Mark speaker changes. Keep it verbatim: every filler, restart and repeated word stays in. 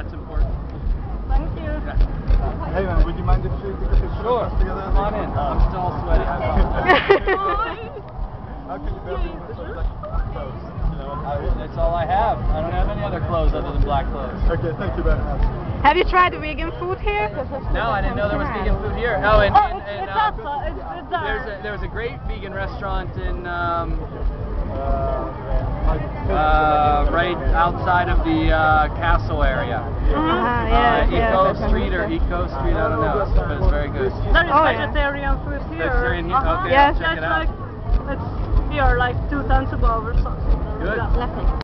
Speaker 1: That's important.
Speaker 2: Thank you.
Speaker 1: Yeah.
Speaker 3: Hey man, would you mind if we took a picture
Speaker 1: Sure.
Speaker 3: of us together?
Speaker 1: Come on in. I'm still all sweaty. I apologize.
Speaker 3: How can you be able to put such clothes? You know, how
Speaker 1: That's all I have. I don't have any other clothes other than black clothes.
Speaker 3: Okay, thank you very much.
Speaker 4: Have you tried the vegan food here?
Speaker 1: No, I didn't know there was vegan food here. Oh, and,
Speaker 2: Oh,
Speaker 1: and,
Speaker 2: it's,
Speaker 1: and
Speaker 2: it's
Speaker 1: uh,
Speaker 2: outside. It's, it's there.
Speaker 1: there's a, there was a great vegan restaurant in um, uh, right outside of the uh, castle area.
Speaker 4: Ah,
Speaker 1: Uh,
Speaker 4: yes, yes,
Speaker 1: Eco
Speaker 4: I
Speaker 1: Street or
Speaker 4: understand.
Speaker 1: Eco Street, I don't know, but it's very good.
Speaker 2: There is
Speaker 4: Oh, yeah.
Speaker 2: vegetarian food here.
Speaker 1: Vegetarian here?
Speaker 2: Uh-huh.
Speaker 1: Okay,
Speaker 4: Yes.
Speaker 1: I'll check
Speaker 2: It's
Speaker 1: it out.
Speaker 2: like, it's here like two tons above or something.
Speaker 1: Good.
Speaker 2: Yeah.